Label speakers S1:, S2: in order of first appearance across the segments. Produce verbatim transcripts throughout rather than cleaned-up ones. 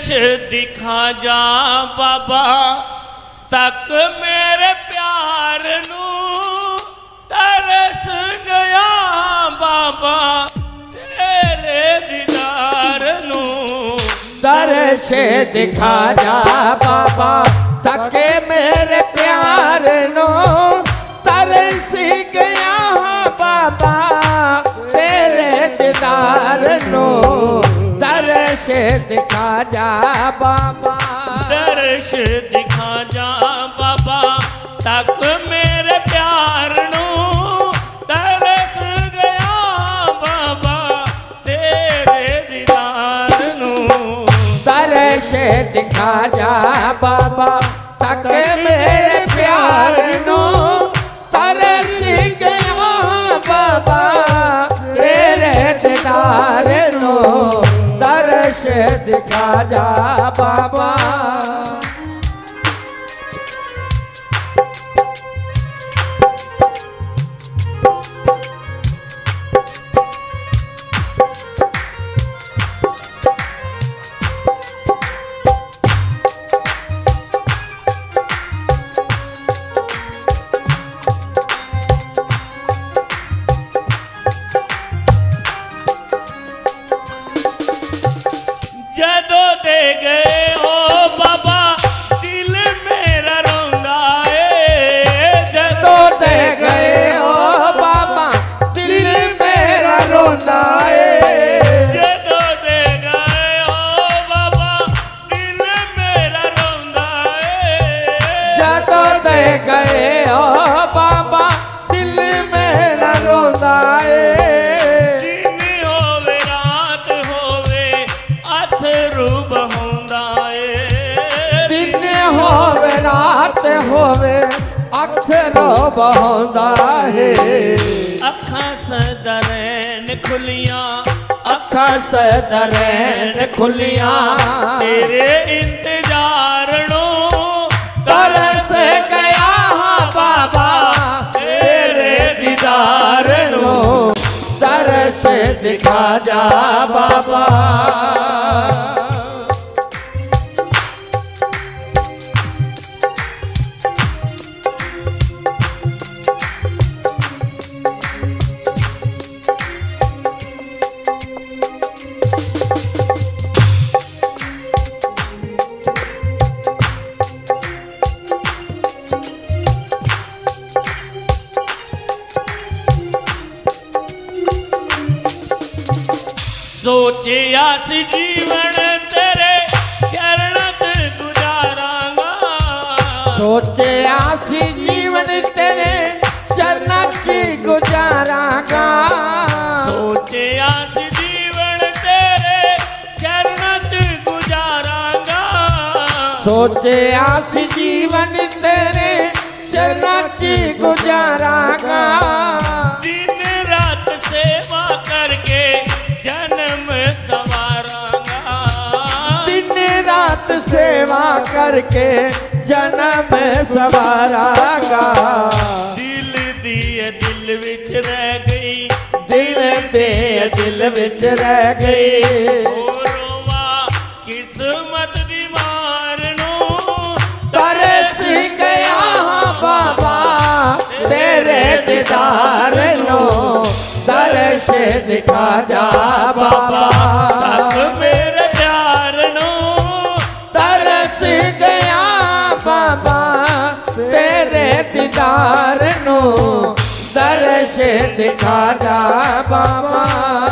S1: दर्श दिखा जा बाबा तक मेरे प्यार नू तरस गया बाबा तेरे दीदार नू।
S2: दर्श दिखा जा बाबा तक मेरे प्यार नू तरस गया बाबा तेरे दीदार नू। दर्श दिखा जा बाबा
S1: दर्श दिखा जा बाबा तक मेरे प्यार नू तरस गया बाबा तेरे दीदार नू।
S2: दर्श दिखा जा बाबा तक मेरे प्यार नू तरस गया बाबा तेरे दीदार नू। दर्श दिखा जा बाबा
S1: जदों दे गए हो बाबा दिल मेरा रोंदा है।
S2: जदों दे गए हो बाबा दिल मेरा रोंदा है।
S1: जदों दे गए हो बाबा दिल मेरा रोंदा है।
S2: जदों दे गए हो बाबा दिल मेरा रोंदा है। होवे अखरो बहोंदा है।
S1: अखा सदरैन खुलियां
S2: अखा सदरैन खुलियां
S1: तेरे इंतजार नो
S2: तरस गया बाबा तेरे दीदार नो। तरस दिखा जा बाबा
S1: सोचिया सी जीवन तेरे चरणत गुजारांगा।
S2: सोचिया सी जीवन तेरे चरणत गुजारांगा।
S1: सोचिया सी जीवन तेरे चरणत गुजारांगा।
S2: सोचिया सी जीवन तेरे चरणत गुजारांगा।
S1: दिन रात सेवा करके जन्म संवारांगा।
S2: दिन रात सेवा करके जन्म संवारांगा।
S1: दिल दिए दिल विच रह गई
S2: दिल दे दिल विच रह गई।
S1: रोवा किस्मत दी मार नू
S2: तरस गया बाबा तेरे दीदार नो। दर्श दिखा जा बाबा
S1: तक मेरे प्यार नू
S2: तरस गया बाबा तेरे दीदार नो। दर्श दिखा जा बाबा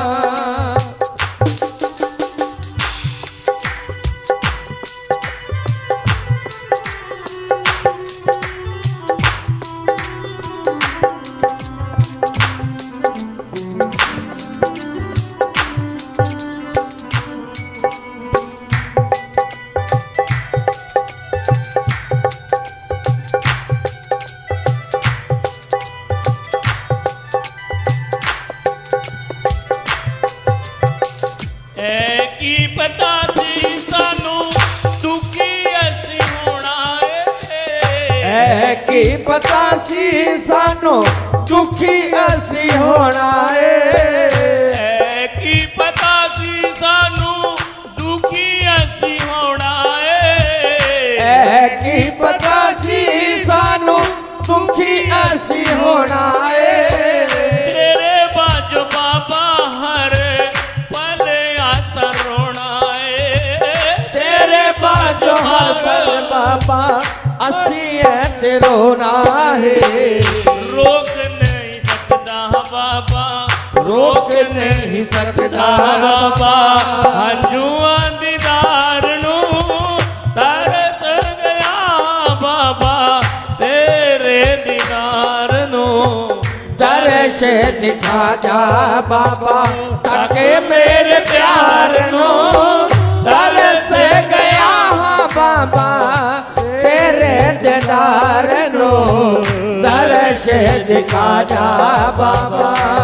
S1: पता सी सानू दुखी ऐसी होना है।
S2: की पता सी सानू दुखी ऐसी होना है।
S1: की पता सी सानू दुखी असी होना है
S2: ऐ की पता सी सानू दुखी असी होना है
S1: तेरे बाजो बाबा हर पल आसा रोना है
S2: तेरे बाजो हर पल बाबा असी ऐसे रोना है
S1: रोक नहीं सकता बाबा
S2: रोक नहीं सकता
S1: बाबा हंजुआ दीदार नू तरस गया बाबा तेरे दीदार नू
S2: दर्श दिखा जा बाबा ताके मेरे प्यार नो दर्श गया हाँ बाबा तेरे दीदार नो दर्श दिखा जा बाबा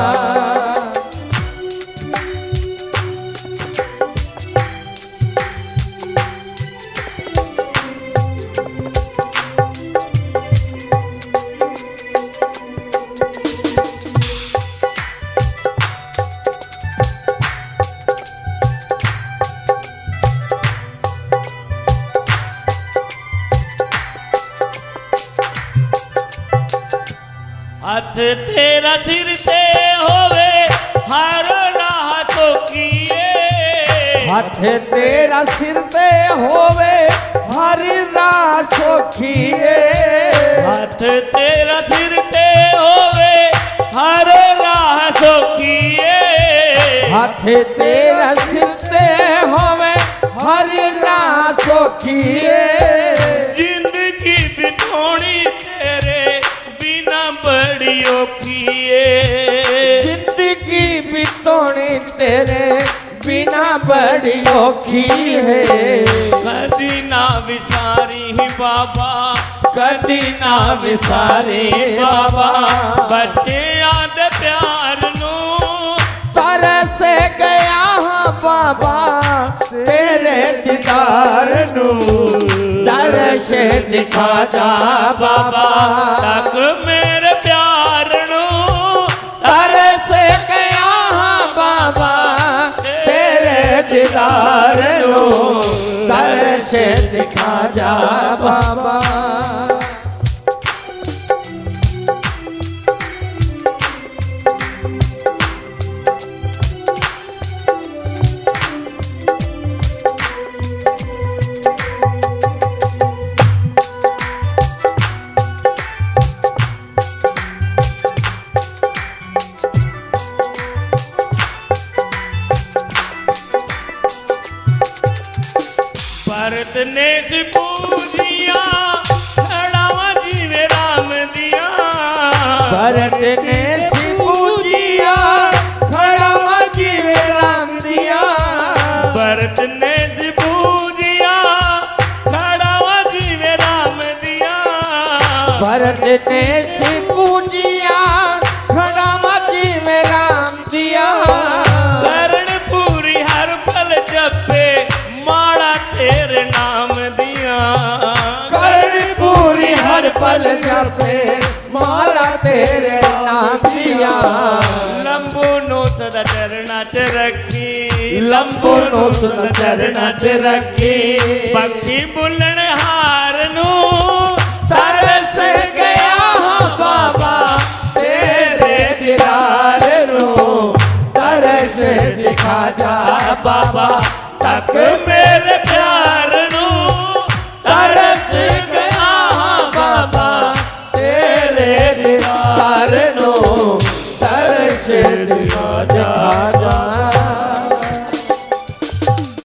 S1: हाथ तेरा सिर से होवे हर राह तो किए
S2: हाथ तेरा सिर पे होवे हर राह सोखिए
S1: हाथ तेरा सिर पे होवे हर राह तो किए
S2: हाथ तेरा सिर पे होवे हर राह सोखिए
S1: जिंदगी बितौनी तेरे बिना बड़ी औखी है
S2: जिंदगी बितौनी तेरे बिना बड़ी औखी है
S1: कदी ना विसारी बाबा
S2: कदी ना विसारे
S1: बाबा बच्चे आद प्यार नू
S2: तरस गया हाँ बाबा तेरे दीदार नू दर्श दिखा जा बाबा
S1: तक मेरे प्यार नू
S2: तरस गया हाँ बाबा तेरे दीदार नू दर्श दिखा जा बाबा
S1: भरत ने सी पूजिया खड़ावा जीवे राम दिया
S2: भरत ने सी पूजिया खड़ावा जीवे राम दिया
S1: भरत ने सी पूजिया खड़ावा जीवे राम दिया
S2: भरत ने सी पूजिया खड़ावा जीवे राम दिया
S1: करण पूरी हर पल जपे माड़ा तेरे नाम दिया
S2: करण पूरी हर पल जपे मारा तेरे नाम दिया
S1: लंबू नो सदा चरना च रखी
S2: लंबू नो सदा चरना च रखी
S1: पक्षी बुलन हार नू
S2: तरस गया हाँ बाबा तेरे दीदार नो तरस दिखा जा बाबा तक मेरे प्यार नू तरस गया हाँ बाबा तेरे दीदार नो तरस दिखा जा